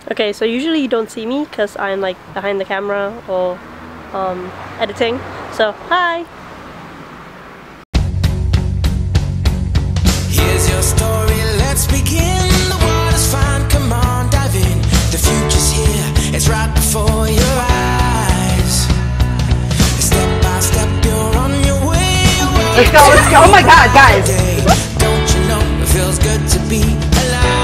Okay, so usually you don't see me because I'm like behind the camera or editing. So, hi! Here's your story, let's begin. The water's fine, come on, dive in. The future's here, it's right before your eyes. Step by step, you're on your way. Let's go, let's go. Oh my god, guys! Don't you know it feels good to be alive?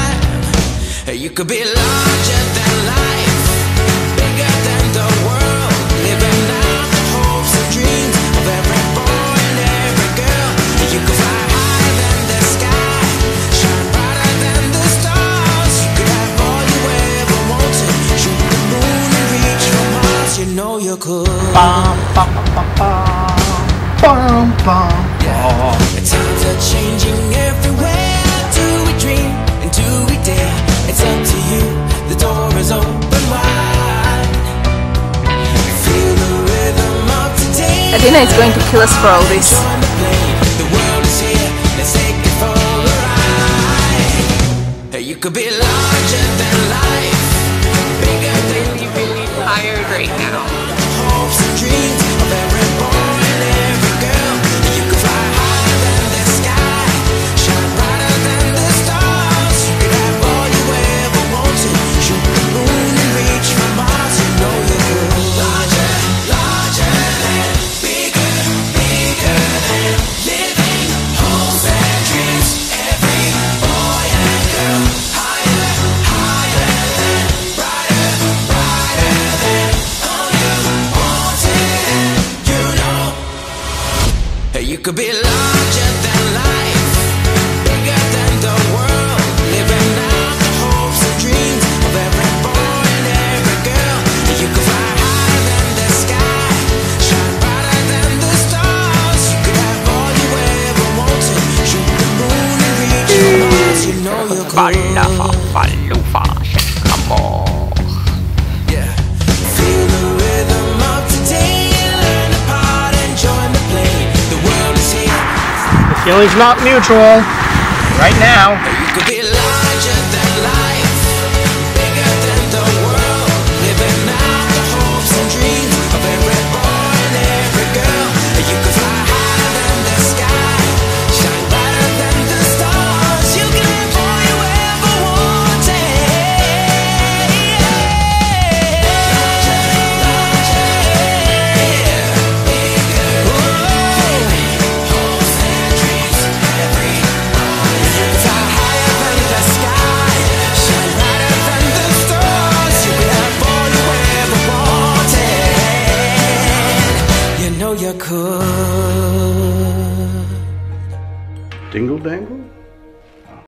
You could be larger than life, bigger than the world, living out the hopes and dreams of every boy and every girl. You could fly higher than the sky, shine brighter than the stars. You could have all you ever wanted, shoot the moon and reach for Mars. You know you could. Bum, bum, bum, bum, bum, bum. Yeah. Times are changing everywhere. Do we dream and do we dare? It's up to you, the door is open wide. Feel the rhythm of today. Adina is going to kill us for all this. The world is here, let's take it for a ride. You could be larger than life, bigger than you really Tired right now. hopes and dreams of every boy and every girl. You could fly higher than the sky, shine brighter than the stars. You could have all you ever wanted, shoot the moon and reach for Mars. You know you could. Larger, larger than, bigger, bigger than, living hopes and dreams. Every boy and girl, higher, higher than, brighter, brighter than, all you wanted. You know you could be larger than life, bigger than the world, living out the hopes and dreams of every boy and every girl. You could fly higher than the sky, shine brighter than the stars. You could have all you ever wanted, shoot the moon and reach for Mars. You know you could. Yeah. Feel the rhythm of today, learn the part and join the play. The world is here. The feeling's not mutual. Right now. You could be larger than life, bigger than the world, living out the hopes and dreams of every boy and every girl. You could fly higher than the sky, shine brighter than the stars. You can have all you ever wanted. Larger, larger, bigger, hopes and dreams, every boy. You could fly higher than the sky, shine brighter than the stars. You could have all you ever wanted. You know you could. Dingle dangle?